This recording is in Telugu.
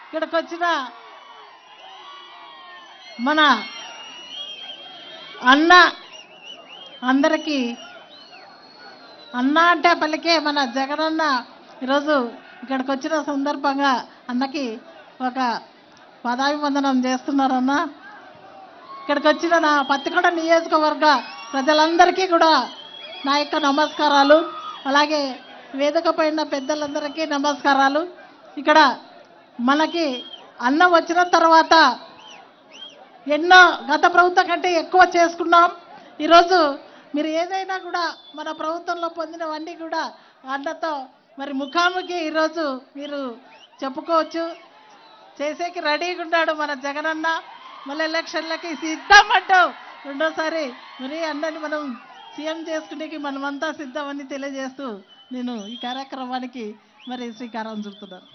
ఇక్కడికి వచ్చిన మన అన్న అందరికీ అన్న అంటే పలికే మన జగనన్న ఈరోజు ఇక్కడికి వచ్చిన సందర్భంగా అన్నకి ఒక పదాభివందనం చేస్తున్నారన్న. ఇక్కడికి వచ్చిన నా పత్తికొండ నియోజకవర్గ ప్రజలందరికీ కూడా నా యొక్క నమస్కారాలు. అలాగే వేదిక పైన పెద్దలందరికీ నమస్కారాలు. ఇక్కడ మనకి అన్న వచ్చిన తర్వాత ఎన్నో గత ప్రభుత్వం కంటే ఎక్కువ చేసుకున్నాం. ఈరోజు మీరు ఏదైనా కూడా మన ప్రభుత్వంలో పొందినవన్నీ కూడా అన్నతో మరి ముఖాముఖి ఈరోజు మీరు చెప్పుకోవచ్చు. చేసేకి రెడీగా ఉన్నాడు మన జగనన్న. మళ్ళీ ఎలక్షన్లకి సిద్ధం అంటావు రెండోసారి మరి అన్నని మనం సీఎం చేసుకునేకి మనమంతా సిద్ధమని తెలియజేస్తూ నేను ఈ కార్యక్రమానికి మరి శ్రీకారం చుడుతున్నాను.